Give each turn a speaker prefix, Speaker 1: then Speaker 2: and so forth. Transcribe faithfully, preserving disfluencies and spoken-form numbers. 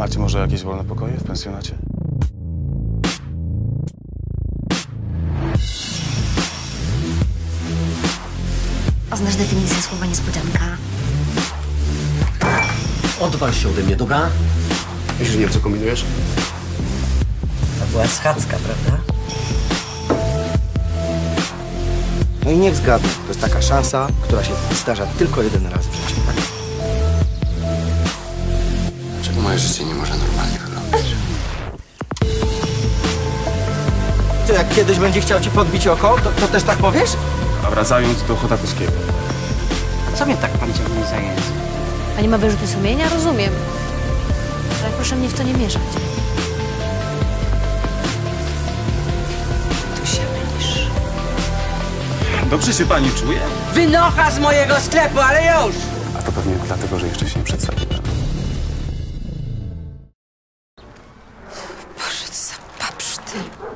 Speaker 1: Macie może jakieś wolne pokoje w pensjonacie?
Speaker 2: A znasz definicję słowa niespodzianka?
Speaker 3: Odwal się ode mnie, dobra?
Speaker 4: Myślisz, że nie wiem, co kombinujesz?
Speaker 3: To była schadzka, prawda?
Speaker 4: No i niech zgadnę. To jest taka szansa, która się zdarza tylko jeden raz w życiu, tak?
Speaker 5: Dlaczego moje życie nie może normalnie wyglądać?
Speaker 4: Co, jak kiedyś będzie chciał ci podbić oko, to, to też tak powiesz?
Speaker 1: A wracając do Chodakowskiego.
Speaker 3: Co mnie tak pan ciągnie za język?
Speaker 2: Pani ma wyrzuty sumienia? Rozumiem. Ale proszę mnie w to nie mieszać. Tu się mylisz.
Speaker 1: Dobrze się pani czuje?
Speaker 3: Wynocha z mojego sklepu, ale już!
Speaker 1: A to pewnie dlatego, że jeszcze się nie przedstawiłem.
Speaker 2: Boże, co za papszty.